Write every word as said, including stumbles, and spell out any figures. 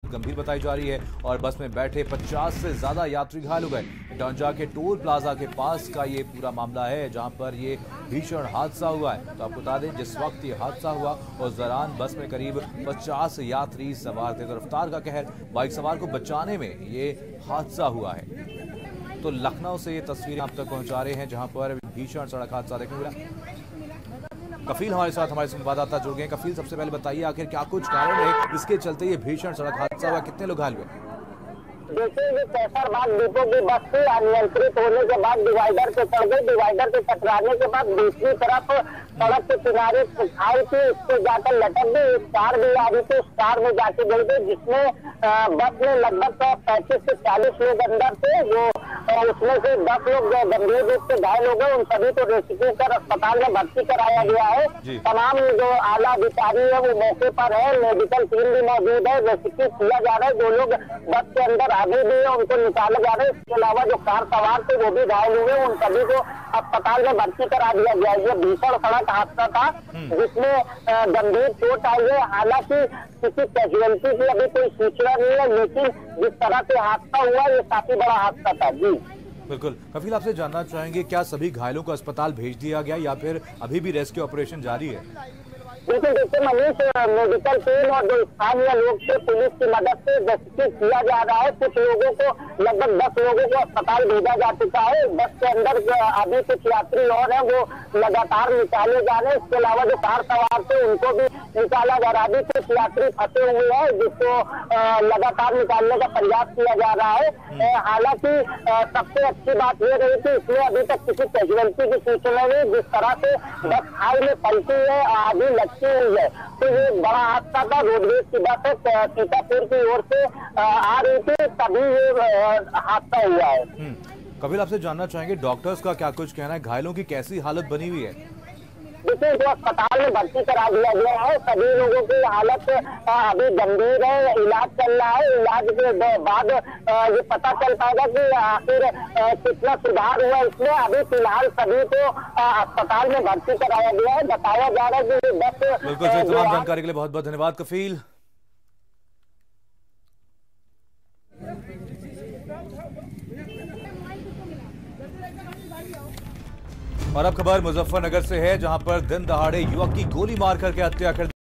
गंभीर बताई जा रही है और बस में बैठे पचास से ज्यादा यात्री घायल हो गए। डोंजा के टोल प्लाजा के पास का ये पूरा मामला है जहां पर ये भीषण हादसा हुआ है। तो आपको बता दें, जिस वक्त ये हादसा हुआ उस दौरान बस में करीब पचास यात्री सवार थे। तो रफ्तार का कहर, बाइक सवार को बचाने में ये हादसा हुआ है। तो लखनऊ से ये तस्वीरें आप तक पहुंचा रहे हैं जहां पर भीषण सड़क हादसा देखने मिला। कफील हमारे साथ हमारे संवाददाता जुड़ गए। कफील, सबसे पहले बताइए आखिर क्या कुछ कारण है जिसके चलते ये भीषण सड़क हादसा हुआ, कितने लोग घायल हुए? देखिए, ये कैसरबाग डिपो की बस थी, अनियंत्रित होने के बाद डिवाइडर से चढ़ गई। डिवाइडर से टकराने के बाद दूसरी तरफ सड़क के किनारे खाई थी, इससे जाकर लटक गई। एक कार भी आ रही थी, उस कार में जाके गिर गई, जिसमें बस में लगभग पैंतीस से चालीस लोग अंदर थे। जो उसमें से दस लोग गंभीर रूप से घायल हो गए। उन सभी को रेस्क्यू कर अस्पताल में भर्ती कराया गया है। तमाम जो आला अधिकारी है वो मौके पर है, मेडिकल टीम भी मौजूद है, रेस्क्यू किया जा रहा है। जो लोग बस के अंदर आगे भी है उनको निकाला जा रहा है। इसके अलावा जो कार सवार थे वो भी घायल हुए, उन सभी को अस्पताल में भर्ती करा दिया गया है। ये भीषण सड़क हादसा था जिसमें गंभीर चोट आई है। हालांकि किसी कैजुअलिटी की अभी कोई सूचना नहीं है, लेकिन जिस तरह से हादसा हुआ ये काफी बड़ा हादसा था। जी बिल्कुल। कफील, आपसे जानना चाहेंगे क्या सभी घायलों को अस्पताल भेज दिया गया या फिर अभी भी रेस्क्यू ऑपरेशन जारी है? बिल्कुल, देखिए मनीष, मेडिकल टीम और जो स्थानीय लोग थे पुलिस की मदद से रेस्क्यू किया जा रहा है। कुछ लोगों को, लगभग दस लोगों को अस्पताल भेजा जा चुका है। बस के अंदर अभी कुछ यात्री और हैं वो लगातार निकाले जा रहे हैं। इसके अलावा जो कार सवार थे उनको भी निकाला जा रहा है। अभी कुछ यात्री फंसे हुए हैं जिसको लगातार निकालने का प्रयास किया जा रहा है। हालांकि सबसे अच्छी बात ये रही कि इसमें अभी तक किसी कैजुअलिटी की सूचना नहीं। जिस तरह से बस खाई में पलटी है, आधी लगती हुई है, तो ये बड़ा हादसा था। रोडवेज की बस सीतापुर की ओर से आ रही थी, तभी ये हादसा हुआ है। कफील, आपसे जानना चाहेंगे डॉक्टर्स का क्या कुछ कहना है, घायलों की कैसी हालत बनी हुई है? देखिए, जो अस्पताल में भर्ती करा दिया गया है, सभी लोगों की हालत अभी गंभीर है, इलाज चल रहा है। इलाज के बाद ये पता चल पाएगा कि आखिर कितना सुधार हुआ इसमें। अभी फिलहाल सभी को अस्पताल में भर्ती कराया गया है। बताया जा रहा है कि बस। बिल्कुल, तमाम जानकारी के लिए बहुत बहुत धन्यवाद कफील। और अब खबर मुजफ्फरनगर से है जहां पर दिन दहाड़े युवक की गोली मार करके हत्या कर